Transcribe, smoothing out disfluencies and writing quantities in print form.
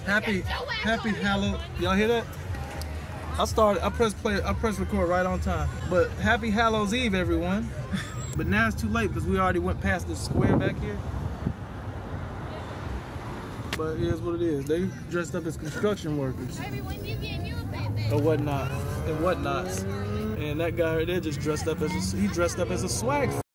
Happy Hallows. Y'all hear that? I pressed record right on time. But happy Hallows Eve, everyone. But now it's too late because we already went past the square back here. But here's what it is. They dressed up as construction workers. Or whatnot. And whatnots. And that guy right there just dressed up as a swag.